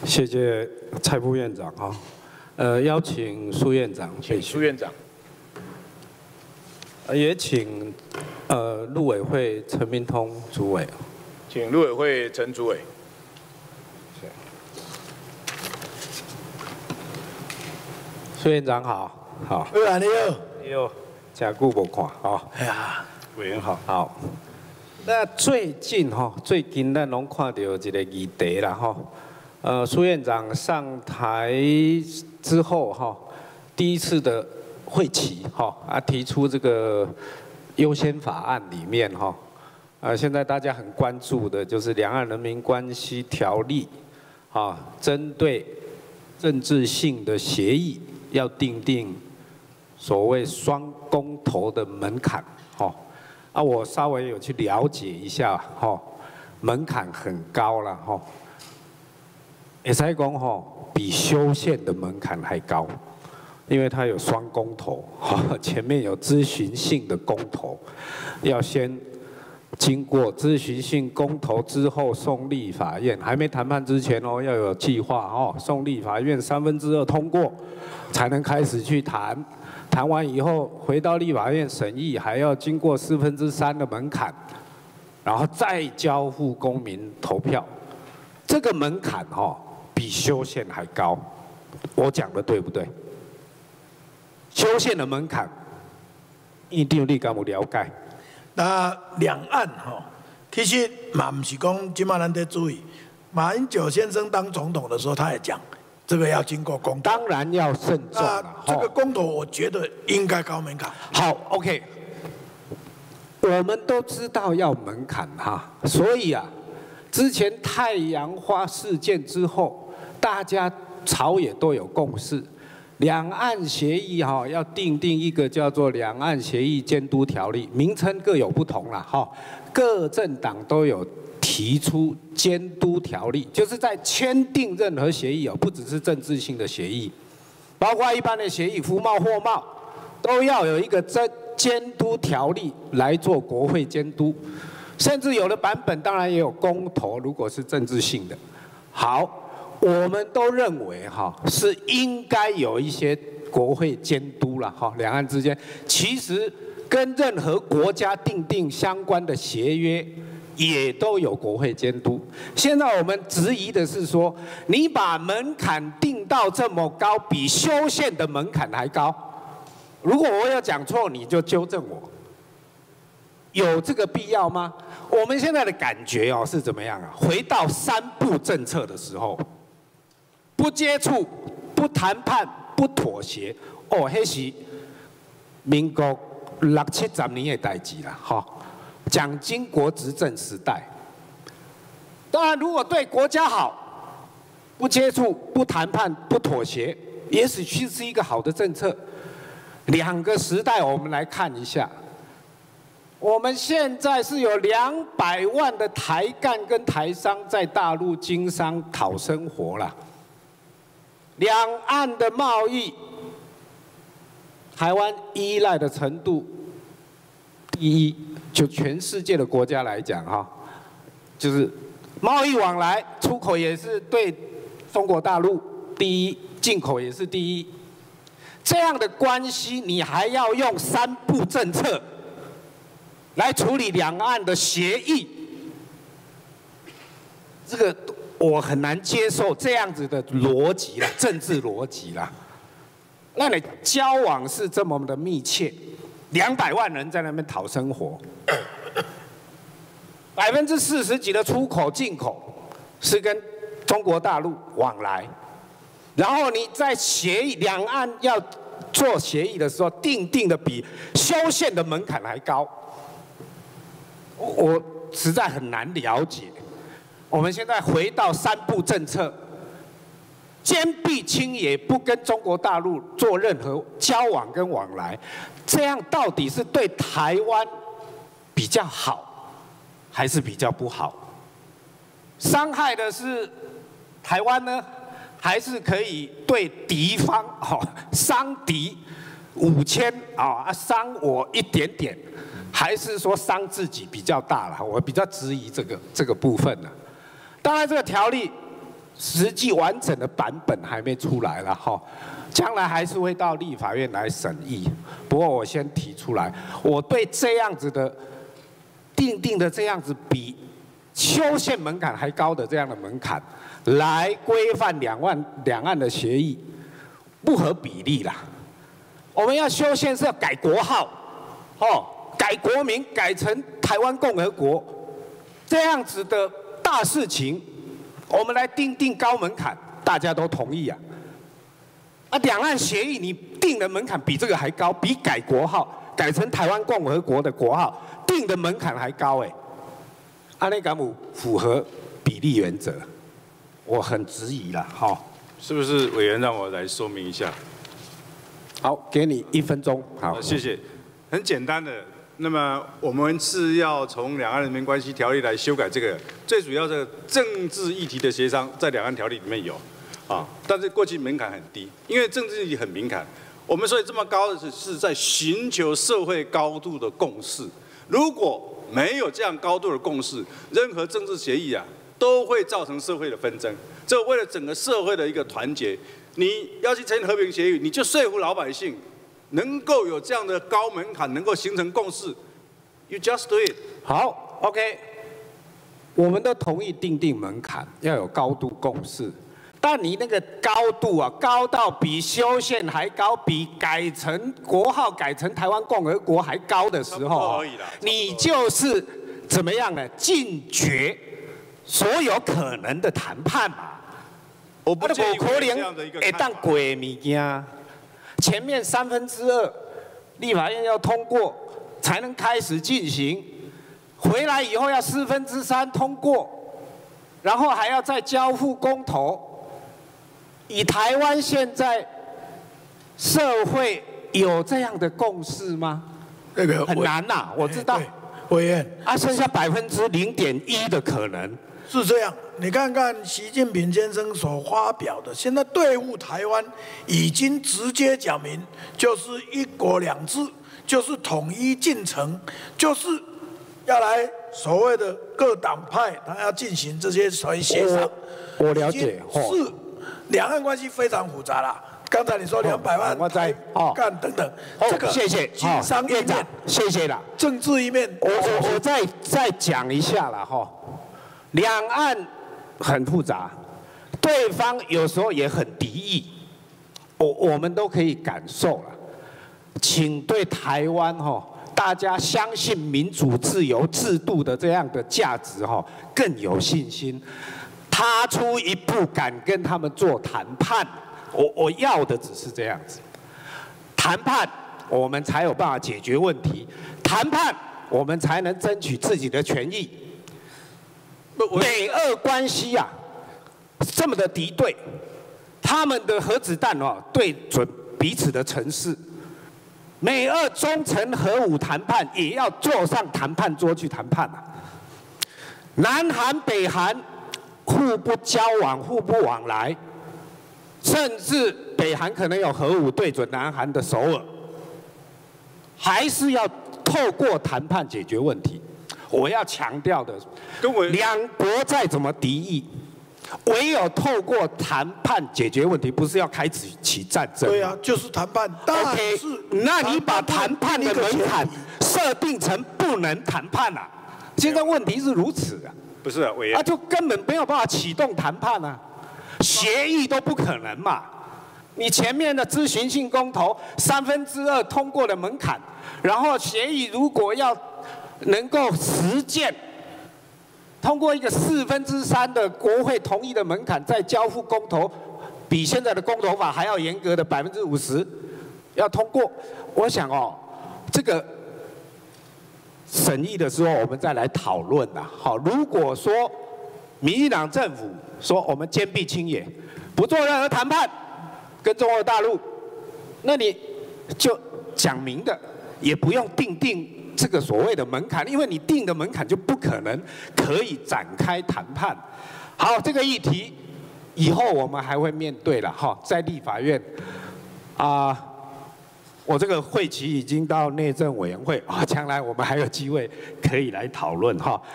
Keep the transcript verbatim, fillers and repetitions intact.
谢谢蔡副院长哈，呃，邀请苏院长， 请苏院长， 也请呃陆委会陈明通主委， 请陆委会陈主委。 苏院长好，好。 委员你好。 你好，真久无看哈。 哎呀， 委员好。好。那最近哈，最近咱拢看到一个议题啦哈。呃，苏院长上台之后哈，第一次的会期哈啊，提出这个优先法案里面哈，啊，现在大家很关注的就是《两岸人民关系条例》啊，针对政治性的协议要订定所谓双公投的门槛哈啊，我稍微有去了解一下哈，门槛很高了哈。也才讲吼，比修宪的门槛还高，因为它有双公投，哈，前面有咨询性的公投，要先经过咨询性公投之后送立法院，还没谈判之前哦，要有计划哦，送立法院三分之二通过，才能开始去谈，谈完以后回到立法院审议，还要经过四分之三的门槛，然后再交付公民投票，这个门槛哈。比修宪还高，我讲的对不对？修宪的门槛，一定你敢有了解？ 那两岸哈，其实嘛不是讲今嘛咱得注意，马英九先生当总统的时候，他也讲这个要经过公投， 当然要慎重了。 这个公投，我觉得应该高门槛。 好 ，OK， 我们都知道要门槛哈，所以啊，之前太阳花事件之后。大家朝野都有共识，两岸协议哈要订定一个叫做《两岸协议监督条例》，名称各有不同啦哈，各政党都有提出监督条例，就是在签订任何协议哦，不只是政治性的协议，包括一般的协议，服贸、货贸，都要有一个监监督条例来做国会监督，甚至有的版本当然也有公投，如果是政治性的，好。我们都认为哈是应该有一些国会监督了哈，两岸之间其实跟任何国家订定相关的协约也都有国会监督。现在我们质疑的是说，你把门槛定到这么高，比修宪的门槛还高。如果我有讲错，你就纠正我。有这个必要吗？我们现在的感觉哦是怎么样啊？回到三不政策的时候。不接触、不谈判、不妥协，哦，那是民国六七十年的代志啦，哈。蒋经国执政时代，当然，如果对国家好，不接触、不谈判、不妥协，也许其实是一个好的政策。两个时代，我们来看一下。我们现在是有两百万的台干跟台商在大陆经商讨生活啦。两岸的贸易，台湾依赖的程度第一，就全世界的国家来讲哈，就是贸易往来，出口也是对中国大陆第一，进口也是第一。这样的关系，你还要用三不政策来处理两岸的协议，这个。我很难接受这样子的逻辑啦，政治逻辑啦。那你交往是这么的密切，两百万人在那边讨生活，百分之四十几的出口进口是跟中国大陆往来，然后你在协议两岸要做协议的时候，定定的比修宪的门槛还高，我实在很难了解。我们现在回到三不政策，坚壁清野，不跟中国大陆做任何交往跟往来，这样到底是对台湾比较好，还是比较不好？伤害的是台湾呢，还是可以对敌方哦伤敌五千啊，伤我一点点，还是说伤自己比较大了？我比较质疑这个这个部分呢。当然，这个条例实际完整的版本还没出来了哈，将来还是会到立法院来审议。不过我先提出来，我对这样子的定定的这样子比修宪门槛还高的这样的门槛，来规范两岸两岸的协议，不合比例啦。我们要修宪是要改国号，哦，改国名，改成台湾共和国，这样子的大事情。我们来定定高门槛，大家都同意啊。啊，两岸协议你定的门槛比这个还高，比改国号改成台湾共和国的国号定的门槛还高哎。安内敢姆符合比例原则，我很质疑了哈。哦、 是不是委员让我来说明一下？ 好，给你一分钟。好， 谢谢。很简单的。那么我们是要从《两岸人民关系条例》来修改这个，最主要的政治议题的协商在《两岸条例》里面有，啊，但是过去门槛很低，因为政治议题很敏感。我们所以这么高的是是在寻求社会高度的共识。如果没有这样高度的共识，任何政治协议啊都会造成社会的纷争。这为了整个社会的一个团结，你要去签和平协议，你就说服老百姓。能够有这样的高门槛，能够形成共识 ，You just do it。 好 ，OK， 我们都同意定定门槛，要有高度共识。但你那个高度啊，高到比修宪还高，比改成国号改成台湾共和国还高的时候，你就是怎么样呢？禁绝所有可能的谈判嘛。 我不建议这样的一个看法。 会当过的物件。前面三分之二，立法院要通过才能开始进行，回来以后要四分之三通过，然后还要再交付公投。以台湾现在社会有这样的共识吗？ 那个很难呐、啊，我知道。 委员， 啊，剩下百分之零点一的可能。 是这样，你看看习近平先生所发表的，现在对付台湾已经直接讲明，就是一国两制，就是统一进程，就是要来所谓的各党派，他要进行这些所谓协商。 我了解， 是两岸关系非常复杂啦。刚才你说两百万台干等等，这个谢谢， 经商一面， 谢谢啦， 政治一面， 我我我再再讲一下啦哈。两岸很复杂，对方有时候也很敌意，我我们都可以感受了。请对台湾哈，大家相信民主自由制度的这样的价值哈，更有信心，踏出一步敢跟他们做谈判。我我要的只是这样子，谈判我们才有办法解决问题，谈判我们才能争取自己的权益。美俄关系啊，这么的敌对，他们的核子弹哦对准彼此的城市，美俄中程核武谈判也要坐上谈判桌去谈判啊。南韩、北韩互不交往、互不往来，甚至北韩可能有核武对准南韩的首尔，还是要透过谈判解决问题。我要强调的，两国再怎么敌意，唯有透过谈判解决问题，不是要开始起战争。 对啊，就是谈判。 OK， 那你把谈判的门槛设定成不能谈判啊？现在问题是如此啊。 不是啊，委员。 啊，就根本没有办法启动谈判啊，协议都不可能嘛。你前面的咨询性公投三分之二通过的门槛，然后协议如果要能够实践，通过一个四分之三的国会同意的门槛，再交付公投，比现在的公投法还要严格的百分之五十要通过。我想哦，这个审议的时候我们再来讨论啦。好，如果说民进党政府说我们坚壁清野，不做任何谈判跟中国大陆，那你就讲明的，也不用定定这个所谓的门槛，因为你定的门槛就不可能可以展开谈判。好，这个议题以后我们还会面对了哈，在立法院啊、呃，我这个会期已经到内政委员会啊，将来我们还有机会可以来讨论哈。